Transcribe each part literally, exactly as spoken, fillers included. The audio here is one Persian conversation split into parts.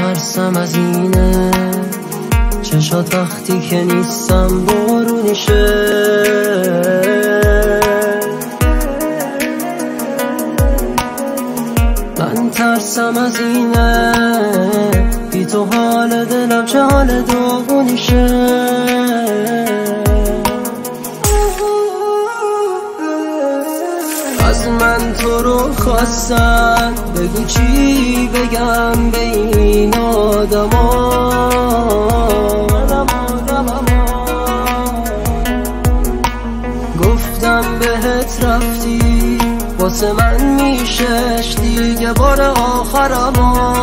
ترسم از اینه چشات وقتی که نیستم بارونیشه. من ترسم از اینه بی تو حال دلم چه حال داغونیشه. از من تو رو خواستن بگو چی بگم به این آدما. گفتم بهت رفتی واسه من میشش دیگه بار آخرما.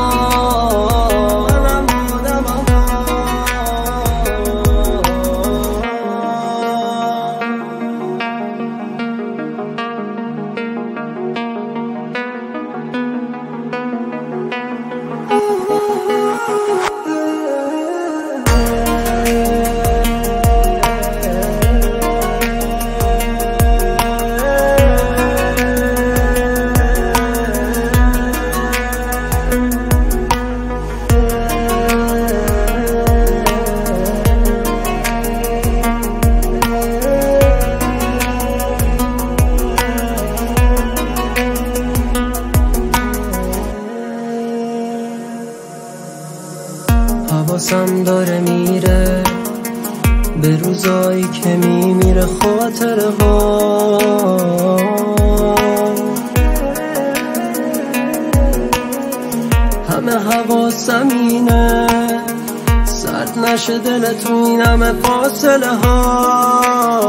حواسم داره میره به روزایی که میمیره خاطره ها. همه حواسم اینه سرد نشه دل تو این همه فاصله ها.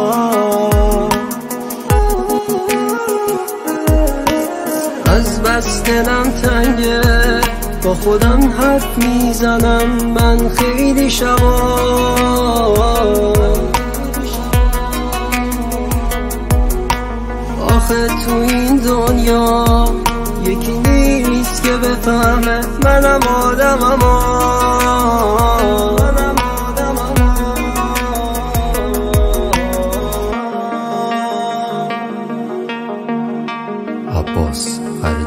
از بس دلم تنگه با خودم حرف میزنم من خیلی شبا. آخه تو این دنیا یکی نیست که بفهمه منم آدمم. عباس